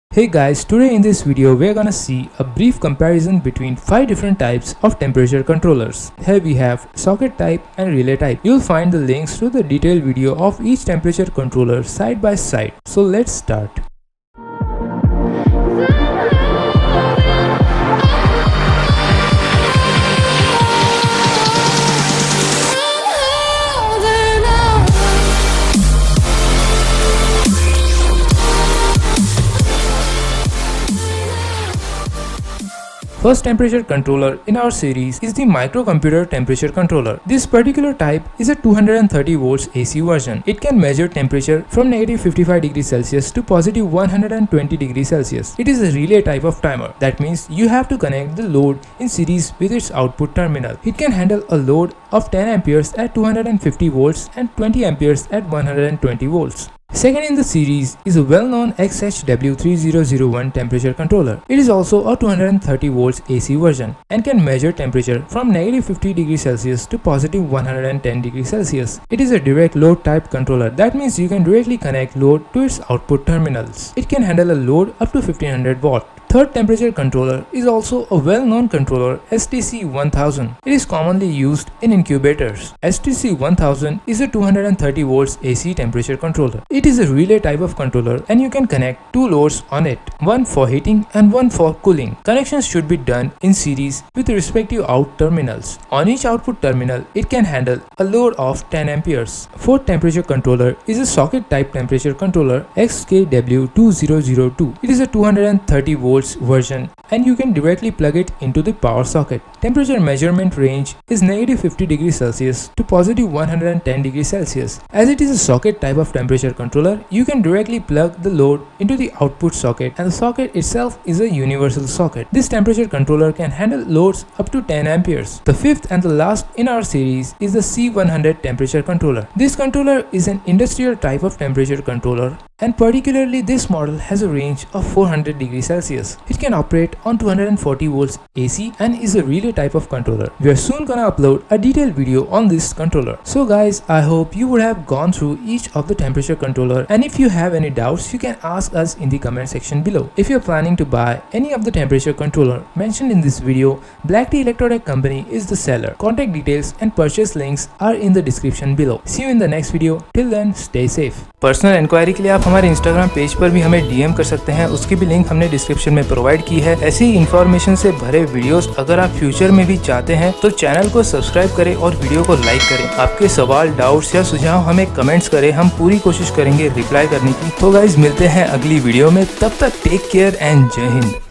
Hey guys, today in this video we are gonna see a brief comparison between 5 different types of temperature controllers. Here we have socket type and relay type. You'll find the links to the detailed video of each temperature controller side by side. So let's start. First temperature controller in our series is the microcomputer temperature controller. This particular type is a 230 volts AC version. It can measure temperature from negative 55 degrees Celsius to positive 120 degrees Celsius. It is a relay type of timer. That means you have to connect the load in series with its output terminal. It can handle a load of 10 amperes at 250 volts and 20 amperes at 120 volts. Second in the series is a well-known XHW3001 temperature controller. It is also a 230 volts AC version and can measure temperature from negative 50 degrees Celsius to positive 110 degrees Celsius. It is a direct load type controller. That means you can directly connect load to its output terminals. It can handle a load up to 1500 watt. Third temperature controller is also a well-known controller, STC1000. It is commonly used in incubators. STC1000 is a 230 volts AC temperature controller. It is a relay type of controller and you can connect two loads on it, one for heating and one for cooling. Connections should be done in series with the respective out terminals. On each output terminal, it can handle a load of 10 amperes. Fourth temperature controller is a socket type temperature controller, XKW2002. It is a 230 volts version and you can directly plug it into the power socket. Temperature measurement range is negative 50 degrees Celsius to positive 110 degrees Celsius. As it is a socket type of temperature controller, you can directly plug the load into the output socket and the socket itself is a universal socket. This temperature controller can handle loads up to 10 amperes. The fifth and the last in our series is the C100 temperature controller. This controller is an industrial type of temperature controller and particularly this model has a range of 400 degrees Celsius. It can operate on 240 volts AC and is a relay type of controller. We are soon gonna upload a detailed video on this controller. So guys, I hope you would have gone through each of the temperature controller, and if you have any doubts you can ask us in the comment section below. If you are planning to buy any of the temperature controller mentioned in this video, Black Tea Electrotech company is the seller. Contact details and purchase links are in the description below. See you in the next video. Till then, stay safe. Personal inquiry के लिए आप हमारे Instagram page पर भी हमें DM कर सकते हैं, उसकी भी लिंक हमने डिस्क्रिप्शन में प्रोवाइड की है। ऐसी इन्फॉर्मेशन से भरे वीडियोस अगर आप फ्यूचर में भी चाहते हैं तो चैनल को सब्सक्राइब करें और वीडियो को लाइक करें। आपके सवाल, डाउट्स या सुझाव हमें कमेंट्स करें, हम पूरी कोशिश करेंगे रिप्लाई करने की। तो गाइज मिलते हैं अगली वीडियो में, तब तक टेक केयर एंड जय हिंद।